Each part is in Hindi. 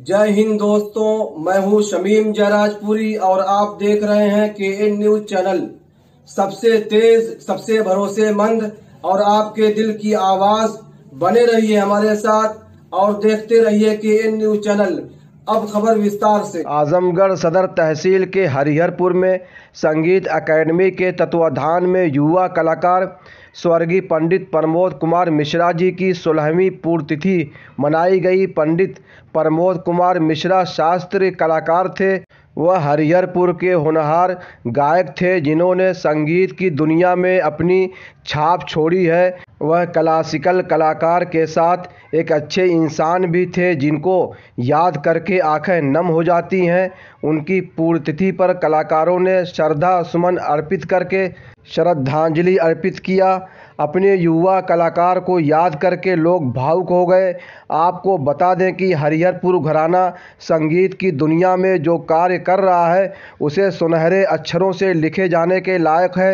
जय हिंद दोस्तों, मैं हूं शमीम जयराजपुरी और आप देख रहे हैं KN न्यूज चैनल। सबसे तेज, सबसे भरोसेमंद और आपके दिल की आवाज। बने रहिए हमारे साथ और देखते रहिए KN न्यूज चैनल। अब खबर विस्तार से। आजमगढ़ सदर तहसील के हरिहरपुर में संगीत अकेडमी के तत्वाधान में युवा कलाकार स्वर्गीय पंडित प्रमोद कुमार मिश्रा जी की 16वीं पुण्यतिथि मनाई गई। पंडित प्रमोद कुमार मिश्रा शास्त्रीय कलाकार थे। वह हरिहरपुर के होनहार गायक थे जिन्होंने संगीत की दुनिया में अपनी छाप छोड़ी है। वह क्लासिकल कलाकार के साथ एक अच्छे इंसान भी थे जिनको याद करके आंखें नम हो जाती हैं। उनकी पुण्यतिथि पर कलाकारों ने श्रद्धा सुमन अर्पित करके श्रद्धांजलि अर्पित किया। अपने युवा कलाकार को याद करके लोग भावुक हो गए। आपको बता दें कि हरिहरपुर घराना संगीत की दुनिया में जो कार्य कर रहा है उसे सुनहरे अक्षरों से लिखे जाने के लायक है।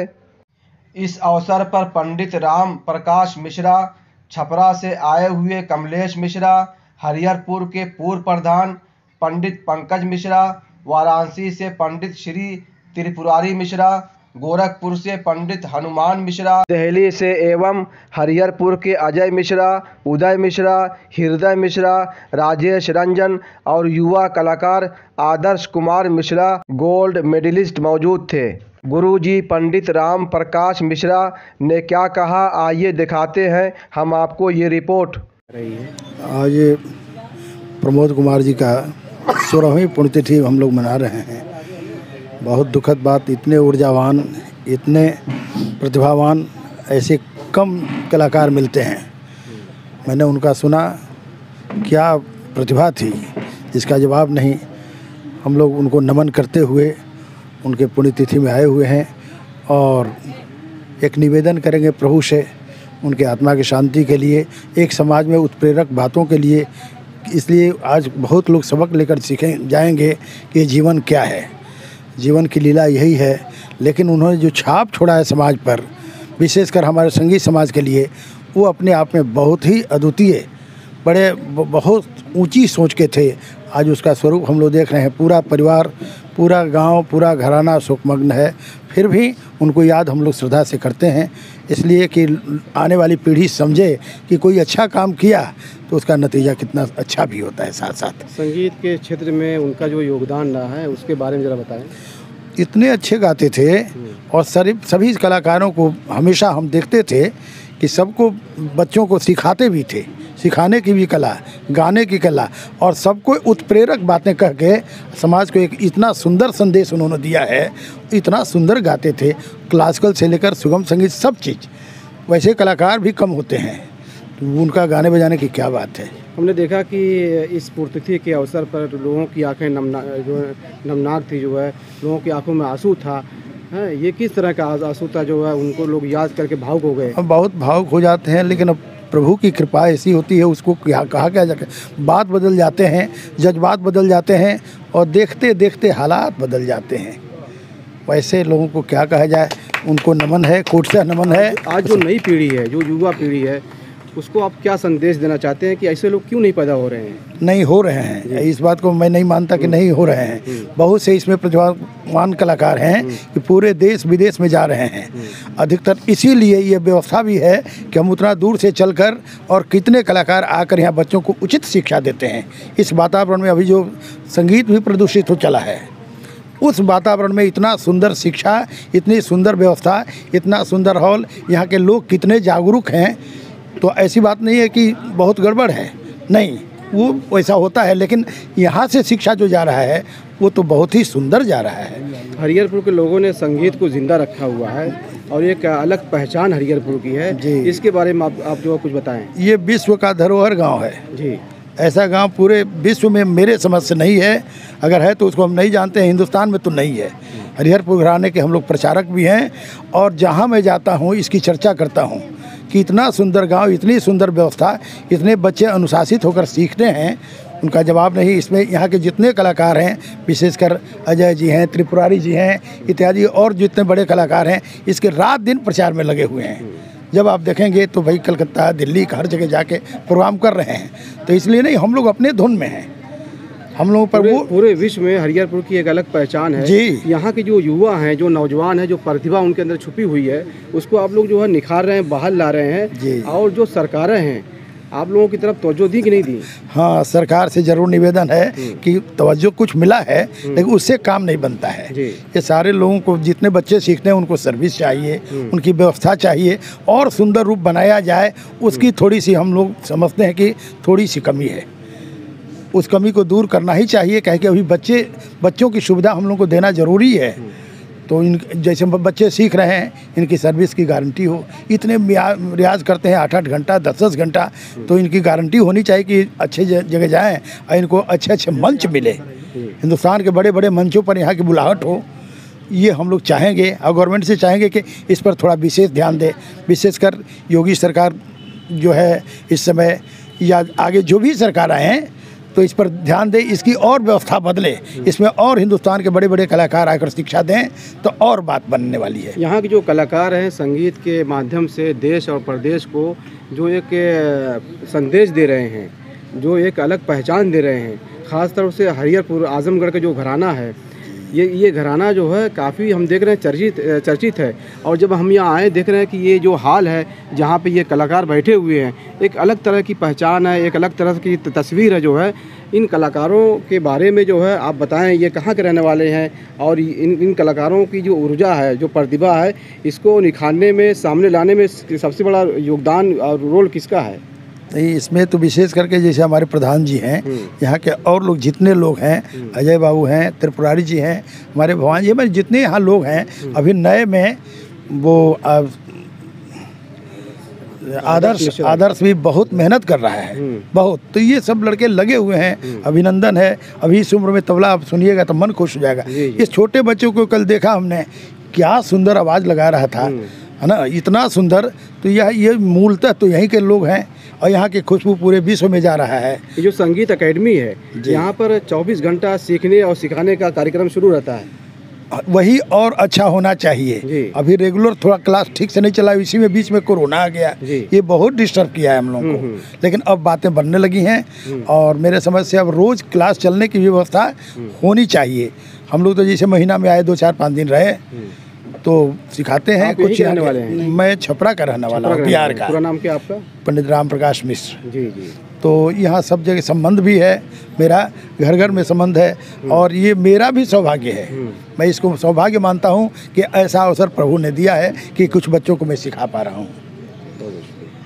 इस अवसर पर पंडित राम प्रकाश मिश्रा, छपरा से आए हुए कमलेश मिश्रा, हरिहरपुर के पूर्व प्रधान पंडित पंकज मिश्रा, वाराणसी से पंडित श्री त्रिपुरारी मिश्रा, गोरखपुर से पंडित हनुमान मिश्रा, दिल्ली से एवं हरिहरपुर के अजय मिश्रा, उदय मिश्रा, हृदय मिश्रा, राजेश रंजन और युवा कलाकार आदर्श कुमार मिश्रा गोल्ड मेडलिस्ट मौजूद थे। गुरुजी पंडित राम प्रकाश मिश्रा ने क्या कहा, आइए दिखाते हैं हम आपको ये रिपोर्ट। आज प्रमोद कुमार जी का 16वीं पुण्यतिथि हम लोग मना रहे हैं। बहुत दुखद बात, इतने ऊर्जावान, इतने प्रतिभावान ऐसे कम कलाकार मिलते हैं। मैंने उनका सुना, क्या प्रतिभा थी जिसका जवाब नहीं। हम लोग उनको नमन करते हुए उनके पुण्यतिथि में आए हुए हैं और एक निवेदन करेंगे प्रभु से उनके आत्मा की शांति के लिए, एक समाज में उत्प्रेरक बातों के लिए। इसलिए आज बहुत लोग सबक लेकर सीखें जाएंगे कि जीवन क्या है, जीवन की लीला यही है। लेकिन उन्होंने जो छाप छोड़ा है समाज पर, विशेषकर हमारे संगीत समाज के लिए, वो अपने आप में बहुत ही अद्वितीय, बड़े बहुत ऊंची सोच के थे। आज उसका स्वरूप हम लोग देख रहे हैं। पूरा परिवार, पूरा गांव, पूरा घराना शोकमग्न है। फिर भी उनको याद हम लोग श्रद्धा से करते हैं, इसलिए कि आने वाली पीढ़ी समझे कि कोई अच्छा काम किया तो उसका नतीजा कितना अच्छा भी होता है। साथ साथ संगीत के क्षेत्र में उनका जो योगदान रहा है उसके बारे में ज़रा बताएं। इतने अच्छे गाते थे और सभी कलाकारों को हमेशा हम देखते थे कि सबको, बच्चों को सिखाते भी थे, सिखाने की भी कला, गाने की कला, और सबको उत्प्रेरक बातें कह के समाज को एक इतना सुंदर संदेश उन्होंने दिया है। इतना सुंदर गाते थे, क्लासिकल से लेकर सुगम संगीत सब चीज़। वैसे कलाकार भी कम होते हैं, तो उनका गाने बजाने की क्या बात है। हमने देखा कि इस पुण्यतिथि के अवसर पर लोगों की आंखें नमनाक थी, जो है लोगों की आंखों में आंसू था। ये किस तरह का आंसू था जो है उनको लोग याद करके भावुक हो गए। अब बहुत भावुक हो जाते हैं, लेकिन अब प्रभु की कृपा ऐसी होती है, उसको क्या कहा क्या जाए। बात बदल जाते हैं, जज्बात बदल जाते हैं और देखते देखते हालात बदल जाते हैं। वैसे लोगों को क्या कहा जाए, उनको नमन है, कोट से नमन है। आज जो नई पीढ़ी है, जो युवा पीढ़ी है, उसको आप क्या संदेश देना चाहते हैं कि ऐसे लोग क्यों नहीं पैदा हो रहे हैं? नहीं हो रहे हैं, इस बात को मैं नहीं मानता कि नहीं हो रहे हैं। बहुत से इसमें प्रतिभावान कलाकार हैं कि पूरे देश विदेश में जा रहे हैं। अधिकतर इसीलिए ये व्यवस्था भी है कि हम उतना दूर से चलकर, और कितने कलाकार आकर यहाँ बच्चों को उचित शिक्षा देते हैं। इस वातावरण में अभी जो संगीत भी प्रदूषित हो चला है, उस वातावरण में इतना सुंदर शिक्षा, इतनी सुंदर व्यवस्था, इतना सुंदर हॉल, यहाँ के लोग कितने जागरूक हैं। तो ऐसी बात नहीं है कि बहुत गड़बड़ है, नहीं, वो वैसा होता है। लेकिन यहाँ से शिक्षा जो जा रहा है वो तो बहुत ही सुंदर जा रहा है। हरिहरपुर के लोगों ने संगीत को जिंदा रखा हुआ है और एक अलग पहचान हरिहरपुर की है जी। इसके बारे में आप जो कुछ बताएं। ये विश्व का धरोहर गाँव है जी। ऐसा गांव पूरे विश्व में मेरे समझ से नहीं है। अगर है तो उसको हम नहीं जानते हैं, हिंदुस्तान में तो नहीं है। हरिहरपुर घराने के हम लोग प्रचारक भी हैं और जहां मैं जाता हूं इसकी चर्चा करता हूं कि इतना सुंदर गांव, इतनी सुंदर व्यवस्था, इतने बच्चे अनुशासित होकर सीखते हैं, उनका जवाब नहीं। इसमें यहाँ के जितने कलाकार हैं, विशेषकर अजय जी हैं, त्रिपुरारी जी हैं इत्यादि, और जितने बड़े कलाकार हैं, इसके रात दिन प्रचार में लगे हुए हैं। जब आप देखेंगे तो भाई कलकत्ता, दिल्ली, हर जगह जाके प्रोग्राम कर रहे हैं। तो इसलिए नहीं, हम लोग अपने धुन में हैं। हम लोगों पर वो पूरे विश्व में हरिहरपुर की एक अलग पहचान है जी। यहाँ के जो युवा हैं, जो नौजवान हैं, जो प्रतिभा उनके अंदर छुपी हुई है, उसको आप लोग जो है निखार रहे हैं, बाहर ला रहे जी। हैं। और जो सरकारें हैं, आप लोगों की तरफ तवज्जो दी कि नहीं दी? हाँ, सरकार से जरूर निवेदन है कि तवज्जो कुछ मिला है, लेकिन उससे काम नहीं बनता है। जी। ये सारे लोगों को, जितने बच्चे सीखते हैं उनको सर्विस चाहिए, उनकी व्यवस्था चाहिए और सुंदर रूप बनाया जाए। उसकी थोड़ी सी हम लोग समझते हैं कि थोड़ी सी कमी है, उस कमी को दूर करना ही चाहिए। कह के अभी बच्चों की सुविधा हम लोग को देना ज़रूरी है। तो इन जैसे बच्चे सीख रहे हैं, इनकी सर्विस की गारंटी हो। इतने रियाज करते हैं 8-8 घंटा, 10-10 घंटा, तो इनकी गारंटी होनी चाहिए कि अच्छे जगह जाएं और इनको अच्छे मंच मिले। हिंदुस्तान के बड़े बड़े मंचों पर यहाँ की बुलाहट हो, ये हम लोग चाहेंगे और गवर्नमेंट से चाहेंगे कि इस पर थोड़ा विशेष ध्यान दे। विशेषकर योगी सरकार जो है इस समय, या आगे जो भी सरकार आए हैं, तो इस पर ध्यान दे, इसकी और व्यवस्था बदले, इसमें और हिंदुस्तान के बड़े बड़े कलाकार आकर शिक्षा दें तो और बात बनने वाली है। यहाँ के जो कलाकार हैं, संगीत के माध्यम से देश और प्रदेश को जो एक संदेश दे रहे हैं, जो एक अलग पहचान दे रहे हैं, ख़ास तौर से हरिहरपुर आजमगढ़ का जो घराना है, ये घराना जो है काफ़ी हम देख रहे हैं चर्चित है। और जब हम यहाँ आए देख रहे हैं कि ये जो हाल है जहाँ पे ये कलाकार बैठे हुए हैं, एक अलग तरह की पहचान है, एक अलग तरह की तस्वीर है जो है। इन कलाकारों के बारे में जो है आप बताएं, ये कहाँ के रहने वाले हैं और इन कलाकारों की जो ऊर्जा है, जो प्रतिभा है, इसको निखारने में, सामने लाने में सबसे बड़ा योगदान और रोल किसका है? नहीं, इसमें तो विशेष करके जैसे हमारे प्रधान जी हैं, यहाँ के और लोग जितने लोग हैं, अजय बाबू हैं, त्रिपुरारी जी हैं, हमारे भगवान जी हैं, जितने यहाँ लोग हैं, अभी नए में वो आदर्श भी बहुत मेहनत कर रहा है, बहुत। तो ये सब लड़के लगे हुए हैं, अभिनंदन है। अभी इस उम्र में तबला आप सुनिएगा तो मन खुश हो जाएगा। इस छोटे बच्चों को कल देखा हमने, क्या सुंदर आवाज़ लगा रहा था, है ना, इतना सुंदर। तो ये मूलतः तो यहीं के लोग हैं और यहाँ की खुशबू पूरे विश्व में जा रहा है। ये जो संगीत एकेडमी है, यहाँ पर 24 घंटा सीखने और सिखाने का कार्यक्रम शुरू रहता है। वही और अच्छा होना चाहिए। अभी रेगुलर थोड़ा क्लास ठीक से नहीं चला, इसी में बीच में कोरोना आ गया, ये बहुत डिस्टर्ब किया है हम लोगों को। लेकिन अब बातें बनने लगी हैं और मेरे समझ से अब रोज़ क्लास चलने की व्यवस्था होनी चाहिए। हम लोग तो जैसे महीना में आए 2-4-5 दिन रहे तो सिखाते हैं। कुछ रहने वाले हैं? मैं छपरा का रहने वाला हूँ, बिहार का। पूरा नाम क्या आपका? पंडित राम प्रकाश मिश्र। जी जी। तो यहाँ सब जगह संबंध भी है, मेरा घर घर में संबंध है और ये मेरा भी सौभाग्य है। मैं इसको सौभाग्य मानता हूँ कि ऐसा अवसर प्रभु ने दिया है कि कुछ बच्चों को मैं सिखा पा रहा हूँ।